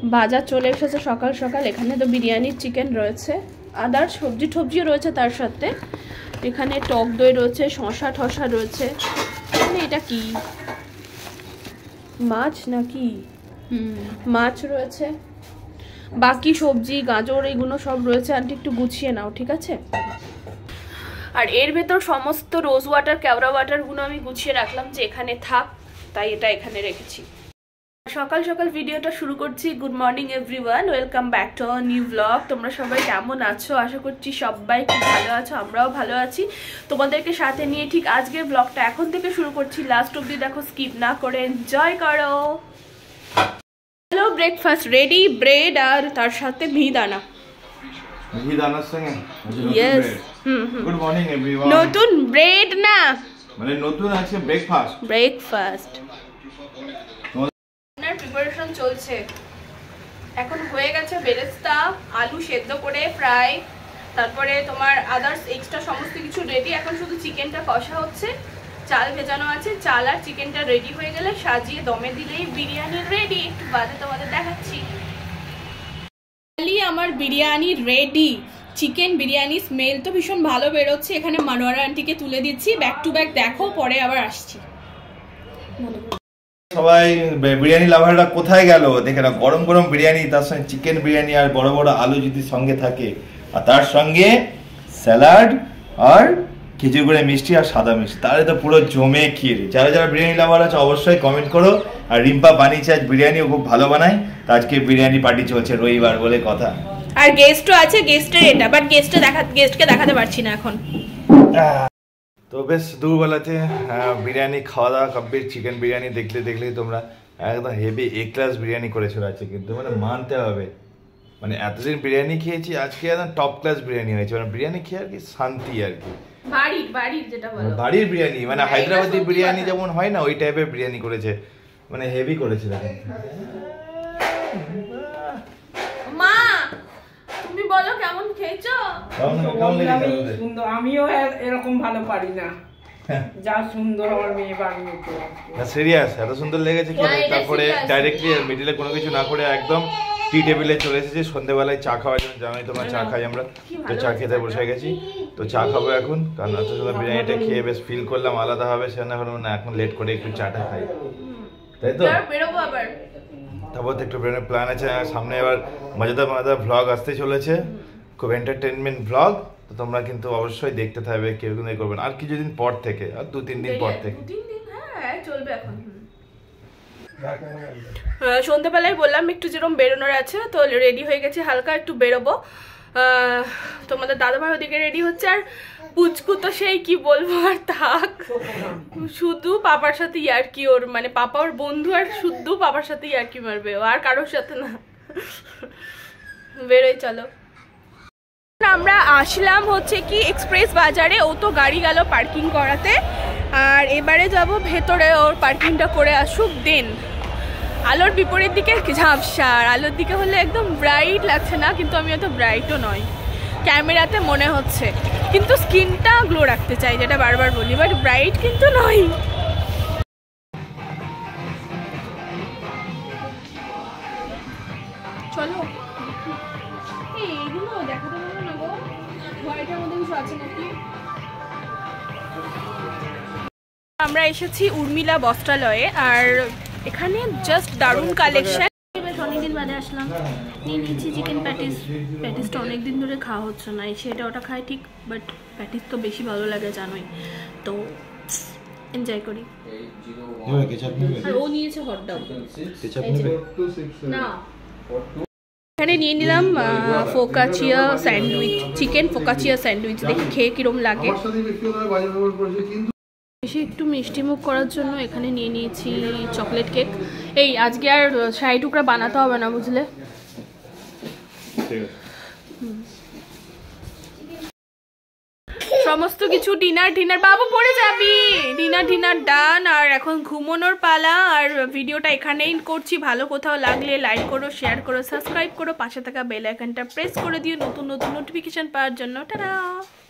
বাজার চলে এসেছে সকাল সকাল। এখানে তো বিরিয়ানির চিকেন রয়েছে, আদার সবজি টবজিও রয়েছে তার সাথে। এখানে টক দই রয়েছে, শসা ঠসা রয়েছে। এটা কি মাছ নাকি? মাছ রয়েছে, বাকি সবজি গাজর এগুলো সব রয়েছে। আন্টি একটু গুছিয়ে নাও, ঠিক আছে? আর এর ভেতর সমস্ত রোজ ওয়াটার কেওড়া ওয়াটারগুলো আমি গুছিয়ে রাখলাম যে এখানে থাক, তাই এটা এখানে রেখেছি। সকাল সকাল ভিডিওটা শুরু করছি। Good morning everyone, welcome back to our new blog. তোমরা সবাই কেমন আছো? আশা করছি সবাই খুব ভালো আছো, আমরাও ভালো আছি। তোমাদেরকে সাথে নিয়ে ঠিক আজকের ব্লগটা এখন থেকে শুরু করছি। লাস্ট অবধি দেখো, স্কিপ না করে এনজয় করো। হ্যালো, ব্রেকফাস্ট রেডি, ব্রেড আর তার সাথে মিহিদানা। মিহিদানার সঙ্গে ইয়েস, গুড মর্নিং এভরিওয়ান। নতুন ব্রেড না, মানে নতুন আছে ব্রেকফাস্ট। ব্রেকফাস্ট প্রিপারেশন চলছে। এখন হয়ে গেছে বেরেস্তা, আলু সেদ্ধ করে ফ্রাই, তারপরে তোমার আদার্স এক্সট্রা সমস্ত কিছু রেডি। এখন শুধু চিকেনটা কষা হচ্ছে, চাল ভেজানো আছে। চাল আর চিকেনটা রেডি হয়ে গেলে সাজিয়ে দমে দিলেই বিরিয়ানি রেডি। একটু বাদে তোমাদের দেখাচ্ছি। আমার biryani ready, chicken biryani. Smell তো ভীষণ ভালো বেরোচ্ছে। এখানে মানোয়ারা আন্টিকে তুলে দিচ্ছি। ব্যাক টু ব্যাক দেখো, পরে আবার আসছি। সবাই বিরিয়ানি লাভাররা কোথায় গেল দেখে না, গরম গরম বিরিয়ানি, তার সঙ্গে চিকেন বিরিয়ানি আর বড় বড় আলু যদি সঙ্গে থাকে, আর তার সঙ্গে স্যালাড আর খিচুড়ি করে মিষ্টি আর সাদা মিষ্টি, তাহলে তো পুরো জমে খিরে। যারা যারা বিরিয়ানি লাভার আছে অবশ্যই কমেন্ট করো। আর রিম্পা বানিয়েছে আজ বিরিয়ানি, ও খুব ভালো বানায়। তো আজকে বিরিয়ানি পার্টি চলছে, রবিবার বলে কথা। আর গেস্টও আছে, গেস্টের এটা, বাট গেস্টকে দেখাতে পারছি না এখন। তো বেশ দুপুরবেলাতে বিরিয়ানি খাওয়া দাওয়া কমপ্লিট। চিকেন বিরিয়ানি দেখলে দেখলেই তোমরা একদম হেভি এ ক্লাস বিরিয়ানি করেছিল আছে, কিন্তু মানে মানতে হবে, মানে এতদিন বিরিয়ানি খেয়েছি, আজকে একদম টপ ক্লাস বিরিয়ানি হয়েছে। মানে বিরিয়ানি খেয়ে আর কি শান্তি আর কি, বাড়ির যেটা বলো, বাড়ির বিরিয়ানি, মানে হায়দ্রাবাদি বিরিয়ানি যেমন হয় না, ওই টাইপের বিরিয়ানি করেছে, মানে হেভি করেছে। মা তুমি বলো কেমন খেয়েছো? সুন্দর, আমিও এরকম ভালো পারি না, যা সুন্দর আমার মেয়ে বানিয়েছে। সিরিয়াস এত সুন্দর লেগেছে কি? তারপরে ডাইরেক্টলি মিডিলে কোনো কিছু না করে একদম টি টেবিলে চলে এসেছি। সন্ধ্যেবেলায় চা খাওয়ার জন্য, জানোই তোমরা চা খাই আমরা, তো চা খেতে বসে গেছি। তো চা খাবো এখন, কারণ এত সুন্দর বিরিয়ানিটা খেয়ে বেশ ফিল করলাম আলাদা হবে। সেজন্য না, এখন লেট করে একটু চাটা খাই, তাই তো। তারপর তো একটু বেরোনোর প্ল্যান আছে সামনে। এবার মজাদার ভ্লগ আসতে চলেছে, খুব এন্টারটেনমেন্ট ভ্লগ। তো তোমরা কিন্তু অবশ্যই দেখতে থাকবে, কেউ কিন্তু করবেন আর কিছুদিন পর থেকে, আর 2-3 দিন পর থেকে চলবে। এখন সন্ধ্যাবেলায় বললাম একটু যেরকম বেরোনোর আছে, তো রেডি হয়ে গেছে, হালকা একটু বেরোবো। তোমাদের দাদাভাই ওদিকে রেডি হচ্ছে। আর পুচকু তো সেই কি বলবো, আর থাক, শুধু পাপার সাথে ইয়ার্কি ওর, মানে পাপা ওর বন্ধু, আর শুধু পাপার সাথে ইয়ার্কি মারবে ও, আর কারোর সাথে না। বেরোই চলো। আমরা আসলাম হচ্ছে কি এক্সপ্রেস বাজারে, ও তো গাড়ি গেল পার্কিং করাতে, আর এবারে যাব ভেতরে, ওর পার্কিংটা করে আসুক। দেন আলোর বিপরীত দিকে ঝাপসা, আর আলোর দিকে হলে একদম ব্রাইট লাগছে না, কিন্তু আমি অত ব্রাইটও নয়, ক্যামেরাতে মনে হচ্ছে, কিন্তু স্কিনটা গ্লো রাখতে চাই, যেটা বারবার বলি, বাট ব্রাইট কিন্তু নয়। চলো, এইগুলো দেখাতে পারবো না গো, ঘরেটার মধ্যে কিছু আছে নাকি। আমরা এসেছি উর্মিলা বস্ত্রালয়ে, আর এখানে জাস্ট দারুণ কালেকশন। অনেকদিন বাদে আসলাম, নিয়ে নিয়েছি চিকেন প্যাটিস। প্যাটিসটা অনেকদিন ধরে খাওয়া হচ্ছে না, সেটা ওটা খাই ঠিক, বাট প্যাটিস তো বেশি ভালো লাগে জানোই, তো এনজয় করি। আর ও নিয়েছে হট ডগ না। এখানে নিয়ে নিলাম focaccia sandwich, chicken focaccia sandwich, দেখি খেয়ে কিরম লাগে। বেশি একটু মিষ্টি মুখ করার জন্য এখানে নিয়ে নিয়েছি চকলেট কেক। এই আজকে আর 60 টুকরা বানাতে হবে না, বুঝলে। সমস্ত কিছু ডিনার বাবু পড়ে যাবি, ডিনার ডান। আর এখন ঘুমানোর পালা। আর ভিডিওটা এখানেই করছি। ভালো কোথাও লাগলে লাইক করো, শেয়ার করো, সাবস্ক্রাইব করো, পাশে থাকা বেল আইকনটা প্রেস করে দিও নতুন নোটিফিকেশন পাওয়ার জন্য। টাটা।